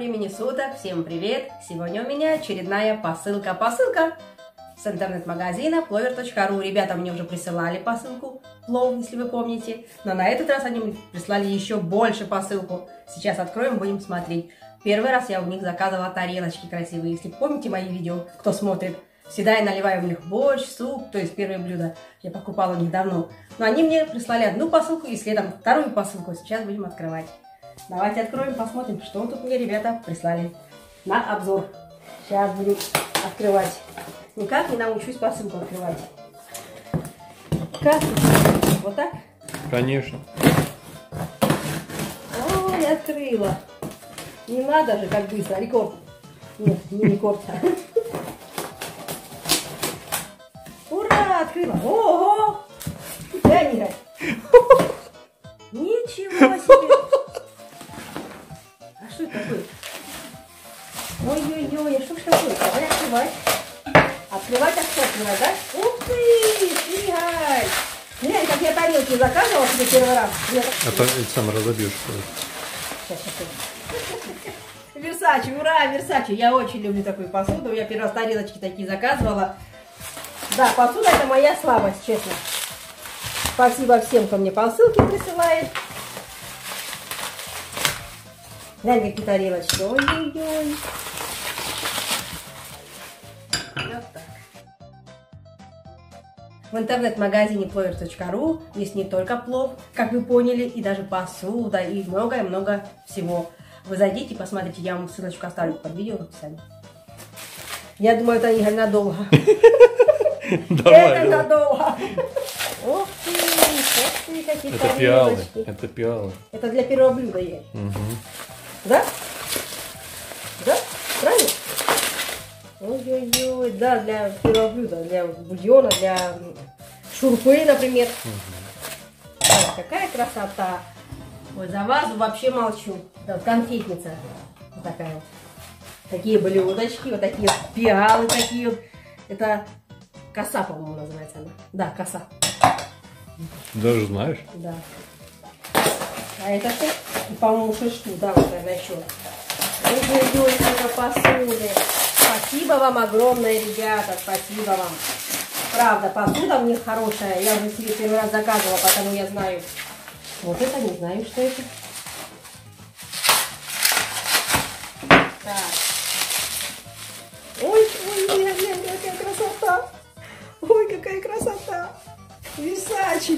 времени суток, всем привет! Сегодня у меня очередная посылка с интернет-магазина plover.ru. Ребята мне уже присылали посылку плов, если вы помните, но на этот раз они прислали еще больше посылку. Сейчас откроем, будем смотреть. Первый раз я у них заказывала тарелочки красивые. Если помните мои видео, кто смотрит, всегда я наливаю в них борщ, суп, то есть первое блюдо. Я покупала у них давно. Но они мне прислали одну посылку и следом вторую посылку. Сейчас будем открывать. Давайте откроем, посмотрим, что тут мне ребята прислали на обзор. Сейчас будем открывать. Никак не научусь посылку открывать. Как? Вот так? Конечно. О, я открыла. Не надо же, как быстро. Рекорд. Нет, не рекорд. Ура, открыла. Ого! Дай, Мира. Ничего себе. А что это такое? Ой-ой-ой, а что ж такое? Давай открывать. Открывать, а что открывать, да? Ух ты, фигай! Глянь, как я тарелки заказывала себе первый раз. А то сам разобьешь. Версачи, ура, Версачи. Я очень люблю такую посуду. Я первый раз тарелочки такие заказывала. Да, посуда это моя слабость, честно. Спасибо всем, кто мне посылки присылает. Глянь, какие тарелочки. Ой-ой-ой. Вот так. В интернет-магазине plover.ru есть не только плов, как вы поняли, и даже посуда, и многое-много всего. Вы зайдите, посмотрите, я вам ссылочку оставлю под видео в описании. Я думаю, это не надолго. Это надолго. Ух ты, какие это пиалы. Это пиалы. Это для первого блюда есть. Да? Да? Правильно? Ой-ой-ой, да, для первого блюда, для бульона, для шурпы, например. Ой, какая красота! Ой, за вазу вообще молчу. Да, вот конфетница. Вот такая вот. Такие блюдочки, вот такие вот пиалы такие вот. Это коса, по-моему, называется она. Да, коса. Даже знаешь? Да. А это что? По-моему, шишку, да, вот, наверное, еще. Ой-ой-ой, сколько посуды. Спасибо вам огромное, ребята, спасибо вам. Правда, посуда у них хорошая. Я уже себе первый раз заказывала, потому я знаю. Вот это не знаю, что это. Так. Ой, какая красота. Ой, какая красота. Версачи.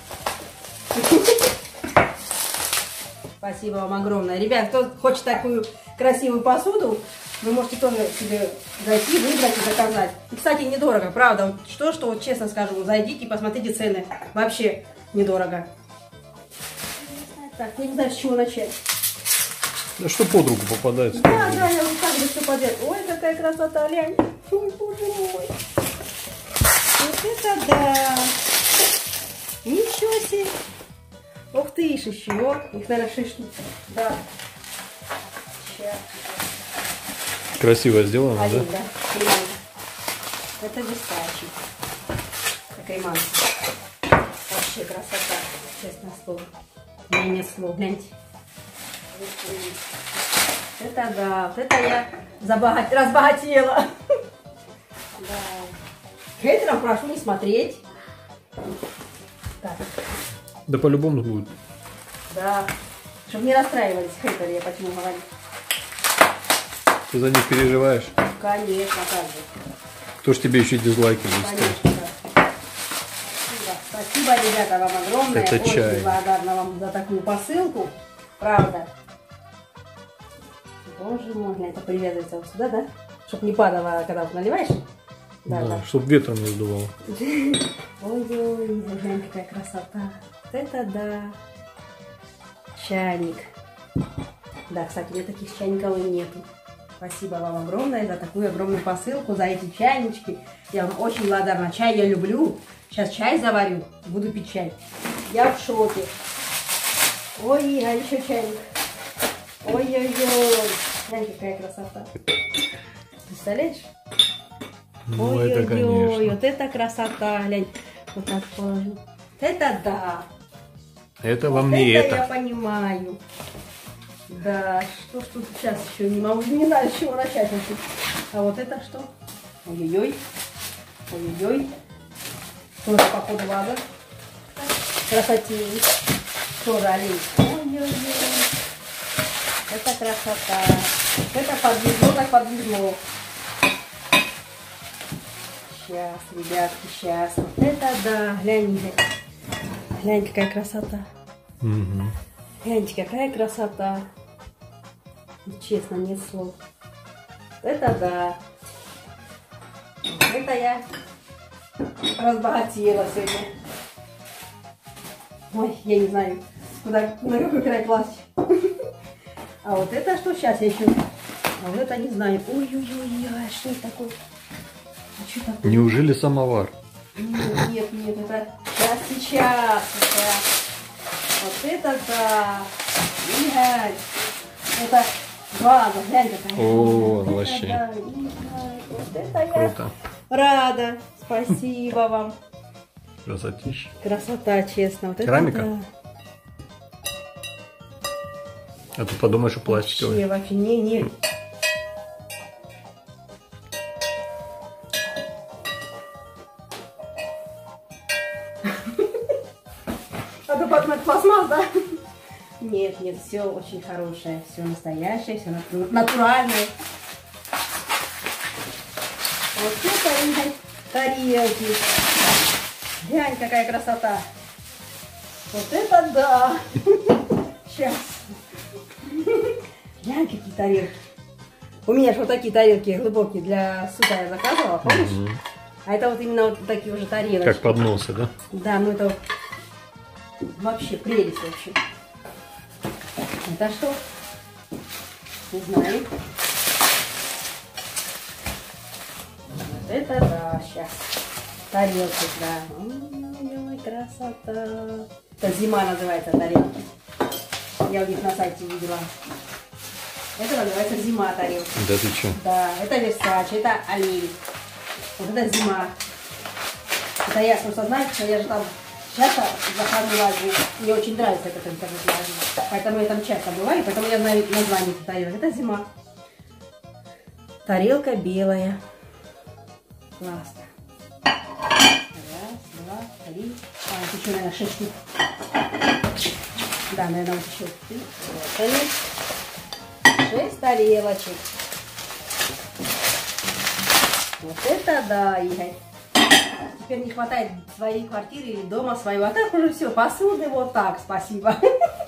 Спасибо вам огромное. Ребят, кто хочет такую красивую посуду, вы можете тоже себе зайти, выбрать и заказать. И, кстати, недорого, правда. Что, вот честно скажу, зайдите и посмотрите цены. Вообще недорого. Так, я не знаю, с чего начать. Да что под руку попадается. Да, я вот так бы все подряд. Ой, какая красота, глянь. Ой, боже мой. Вот это да. Ничего себе. Ух ты, еще. Их, наверное, 6 штук. Да. Сейчас. Красиво сделано, да? Да. Это Версачи. Креманка. Вообще красота. Честное слово. Мне нет слов, гляньте. Это да, вот это я разбогатела. Да. Хейтерам прошу не смотреть. Так. Да по-любому будет. Да. Чтобы не расстраивались хейтеры, я почему говорю. Ты за них переживаешь? Конечно, так же. Кто ж тебе еще дизлайки будет ставить? Конечно, да. Спасибо, ребята, вам огромное. Это очень чай. благодарна вам за такую посылку. Правда. Боже мой, это привязывается вот сюда, да? Чтобы не падало, когда вот наливаешь. Да. Чтобы ветром не сдувало. Ой-ой, глянь, какая красота. Вот это да. Чайник. Да, кстати, у меня таких чайников и нету. Спасибо вам огромное за такую огромную посылку, за эти чайнички. Я вам очень благодарна. Чай я люблю. Сейчас чай заварю, буду пить чай. Я в шоке. Ой, а еще чайник. Ой-ой-ой. Глянь, какая красота. Представляешь? Ну, это, конечно. Вот это красота. Глянь, вот так положу. Вот это да. Это вам Вот не это. это. Я понимаю. Да, что ж тут сейчас еще не могу, не знаю, с чего начать. А вот это что? Ой-ой-ой. Ой-ой-ой. Тоже, походу, ваза. Красотень. Тоже олень. Ой-ой-ой. Это красота. Это подвезло, так подвезло. Сейчас, ребятки, сейчас. Вот это да. Гляньте. Гляньте, какая красота. Угу. Гляньте, какая красота. Честно, нет слов. Это да. Это я разбогатела сегодня. Ой, я не знаю, куда, на какой край класть. А вот это что сейчас я еще? А вот это не знаю. Ой-ой-ой, что это такое? А что такое? Неужели самовар? Нет, нет, это сейчас. Вот это да. Игорь. Это ваза, глянь какая. О, вот вообще. Да, Игорь. Вот это я Круто. рада. Спасибо вам. Красотища. Красота, честно. Вот Керамика? Это, да. А ты подумаешь, что пластиковый. Вообще, не. А то подумать, пластмасс, да? Нет, нет, все очень хорошее, все настоящее, все натуральное. Вот это тарелки. Глянь, какая красота. Вот это да. Сейчас. Глянь, какие тарелки. У меня же вот такие тарелки глубокие для супа я заказывала, помнишь? Угу. А это вот именно вот такие уже тарелочки. Как подносы, да? Да, ну это вообще прелесть вообще. Это что? Не знаю. Вот это да, сейчас. Тарелки, да. Ой, красота. Это зима называется тарелки. Я у них на сайте видела. Это называется зима тарелка. Да ты что? Да, это Версаче, это олень. Вот это зима. Это я просто знаю, что я же там часто захожу в Азию. Мне очень нравится этот интернет-магазин. Поэтому я там часто бываю, поэтому я знаю название этих тарелок. Это зима. Тарелка белая. Классно. Раз, два, три. А, это еще, наверное, 6 штук. Да, наверное, вот еще 3. Вот они. 6 тарелочек. Вот это да, Игорь. Теперь не хватает своей квартиры или дома своего. А так уже все, посуды вот так, спасибо.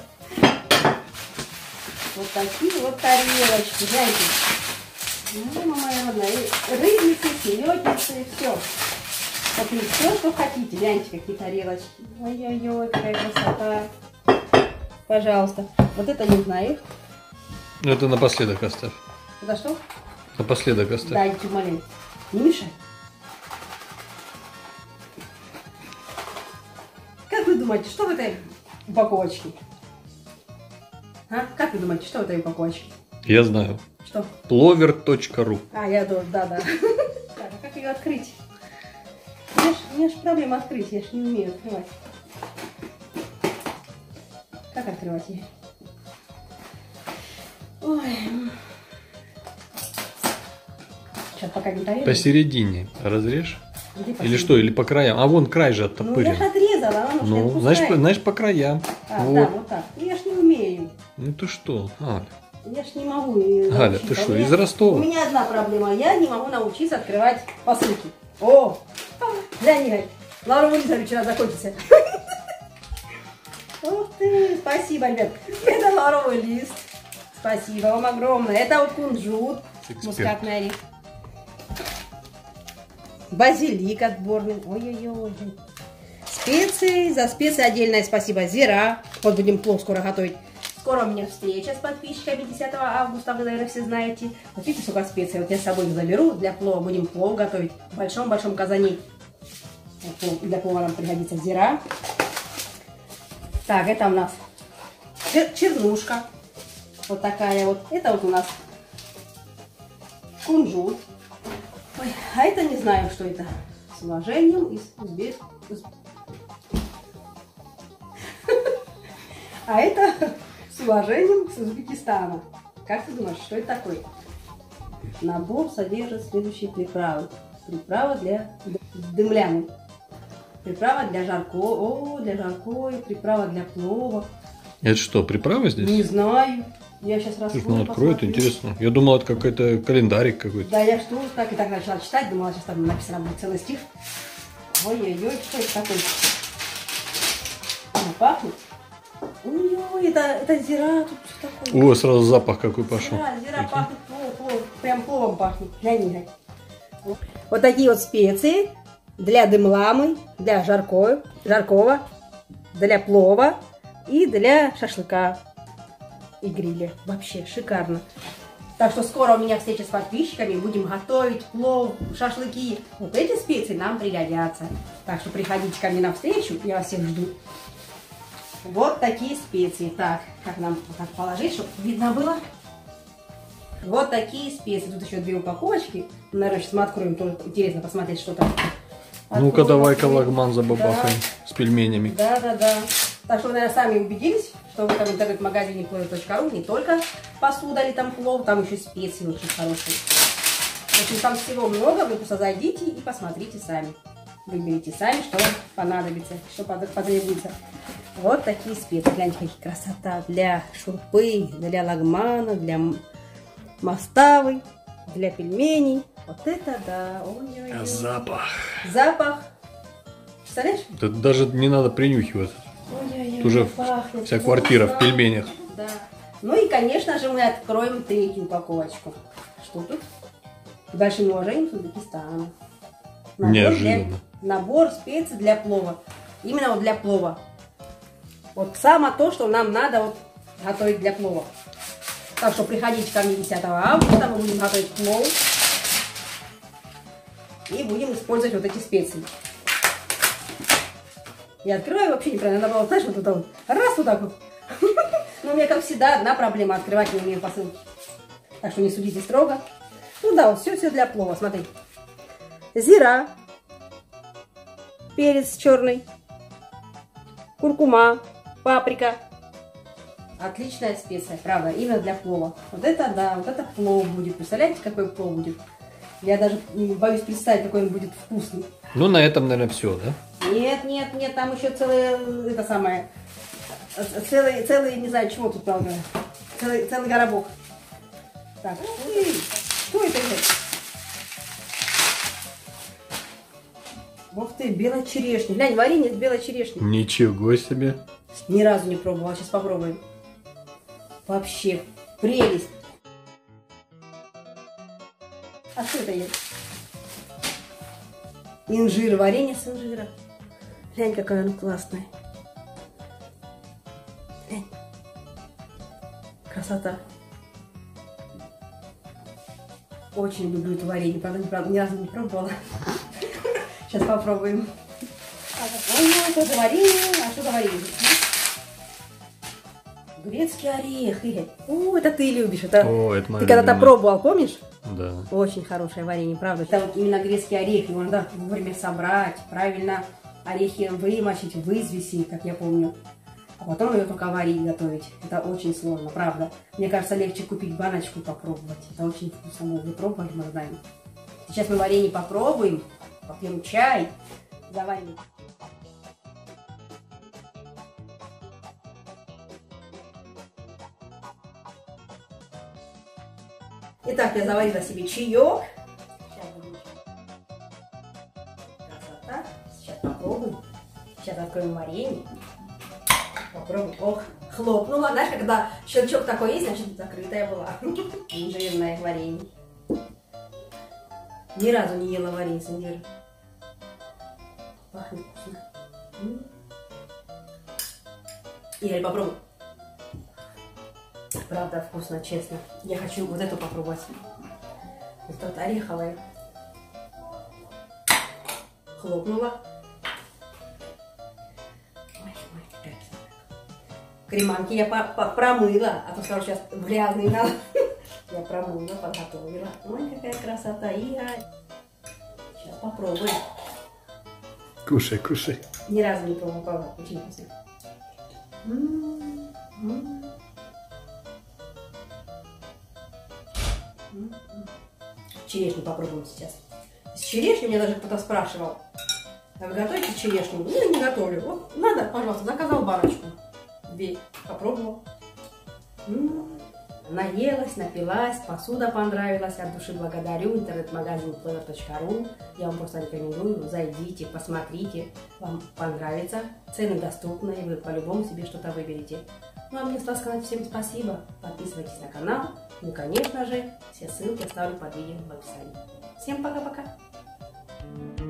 Вот такие вот тарелочки, знаете. Мама моя родная. Рыбницы, селедницы, все. Вот и все, что хотите. Гляньте, какие тарелочки. Ой-ой-ой, какая красота. Пожалуйста. Вот это не знаю. Ну это напоследок оставь. Это что? Напоследок оставь. Дайте, умоляю. Не мешай. Как вы думаете, что в этой упаковочке? А? Как вы думаете, что в этой упаковочке? Я знаю. Что? Plover.ru. А, я тоже, да. Так, а как ее открыть? У меня ж проблема открыть, я ж не умею открывать. Как открывать ее? Ой. Сейчас пока не тарелка. Посередине разрежь. Где Или посередине? что, или по краям. А вон край же Ну, я оттопырен. же отрезала, она может Ну, значит по краям. А, вот. да, вот так. Я ж не умею. Ну ты что, Галя? Я ж не могу. Галя, ты что, из У Ростова? меня одна проблема. Я не могу научиться открывать посылки. О! Глянь, Игорь. Лару Вылизович вчера закончился. Ух ты, спасибо, ребят. Это лавровый лист. Спасибо вам огромное. Это вот кунжут. Мускатный орех. Базилик отборный. Ой-ой-ой. Специи. За специи отдельное спасибо. Зира. Вот будем плов скоро готовить. Скоро у меня встреча с подписчиками 10 августа. Вы, наверное, все знаете. Вот видите, сколько специй. Вот я с собой их заберу для плова. Будем плов готовить в большом-большом казане. Для плова нам пригодится зира. Так, это у нас чернушка. Вот такая вот. Это вот у нас кунжут. Ой, а это не знаю, что это. С уважением из А это С уважением, с Узбекистана. Как ты думаешь, что это такое? Набор содержит следующие приправы. Приправа для дымляны. Приправа для жаркого, приправа для плова. Это что, приправа здесь? Не знаю. Я сейчас раскрою. Слушай, ну открой, это интересно. Я думал, это какой-то календарик какой-то. Да, я что так и так начала читать, думала, сейчас там написано будет целый стих. Ой-ой-ой, что это такое? Она пахнет. Ой, это зира, тут что такое? О, сразу запах какой пошел. Зира пахнет, прям пловом пахнет. Глянь. Вот такие вот специи для дымламы, для жаркого, для плова и для шашлыка и гриля. Вообще шикарно. Так что скоро у меня встреча с подписчиками, будем готовить плов, шашлыки. Вот эти специи нам пригодятся. Так что приходите ко мне на встречу, я вас всех жду. Вот такие специи. Так, как нам вот так положить, чтобы видно было? Вот такие специи. Тут еще 2 упаковочки. Наверное, сейчас мы откроем, тоже интересно посмотреть, что там. Ну-ка, давай-ка лагман забабахаем с пельменями. Да. Так что вы, наверное, сами убедились, что в этом интернет-магазине plover.ru не только посуда или там плов, там еще специи очень хорошие. В общем, там всего много, вы просто зайдите и посмотрите сами. Выберите сами, что вам понадобится, что потребуется. Вот такие специи. Гляньте, какая красота. Для шурпы, для лагмана, для маставы, для пельменей. Вот это да. Ой-ой-ой. Запах. Запах. Представляешь? Это даже не надо принюхиваться. Ой-ой-ой, Уже пахнет. вся квартира в пельменях. Да. Ну и, конечно же, мы откроем 3-ю упаковочку. Что тут? С большим уважением с Узбекистана. Неожиданно. Набор специй для плова. Именно вот для плова. Вот само то, что нам надо вот готовить для плова. Так что приходите ко мне 10 августа, мы будем готовить плов. И будем использовать вот эти специи. Я открываю вообще неправильно. Надо было, знаешь, вот это вот. Раз вот так вот. Но у меня, как всегда, одна проблема. Открывать не умею посылки. Так что не судите строго. Ну да, вот все для плова. Смотри. Зира. Перец черный. Куркума. Паприка. Отличная специя, правда, именно для плова. Вот это, да, вот это плов будет. Представляете, какой плов будет? Я даже боюсь представить, какой он будет вкусный. Ну, на этом, наверное, все, да? Нет, там еще целый, это самое, целый, не знаю, чего тут, правда, целый коробок. Так, что это? Ух ты, белая черешня. Глянь, варенье с белой черешней. Ничего себе. Ни разу не пробовала, сейчас попробуем. Вообще, прелесть. А что это есть? Инжир, варенье с инжира. Глянь, какая она классная. Глянь. Красота. Очень люблю это варенье. Правда, ни разу не пробовала. Сейчас попробуем. Ой, это за варенье. А что за варенье? Грецкий орех. О, это ты любишь. Это... О, это моя ты когда-то любимая. пробовал, помнишь? Да. Очень хорошее варенье, правда. Это вот именно грецкий орех. Его надо вовремя собрать, правильно орехи вымочить, вызвесить, как я помню. А потом ее только варить, готовить. Это очень сложно, правда. Мне кажется, легче купить баночку и попробовать. Это очень вкусно. Вы пробовали, мы знаем. Сейчас мы варенье попробуем. Попьем чай. Заварим. Итак, я заварила себе чаек. Красота. Сейчас попробуем. Сейчас откроем варенье. Попробуем. Ох, хлопнула. Знаешь, когда щелчок такой есть, значит закрытая была. Инжирное варенье. Ни разу не ела варенье с инжиром. Пахнет вкусно. Игорь, попробуй. Правда вкусно, честно. Я хочу вот эту попробовать. Вот эта ореховая. Хлопнула. Ой, какая креманки я промыла, а то сразу сейчас грязный надо. Я промыла, подготовила. Ой, какая красота. Сейчас попробуем. Кушай, кушай. Ни разу не пробовала, правда, очень вкусно. Черешню попробуем сейчас. С черешней меня даже кто-то спрашивал. А вы готовите черешню? Ну, я не готовлю. Вот надо, пожалуйста, заказал баночку. Бей. Попробовал. Наелась, напилась, посуда понравилась. От души благодарю. Интернет-магазин plover.ru. Я вам просто рекомендую. Зайдите, посмотрите. Вам понравится. Цены доступные. Вы по-любому себе что-то выберете. Ну, а мне осталось сказать всем спасибо. Подписывайтесь на канал. Ну, конечно же, все ссылки оставлю под видео в описании. Всем пока-пока.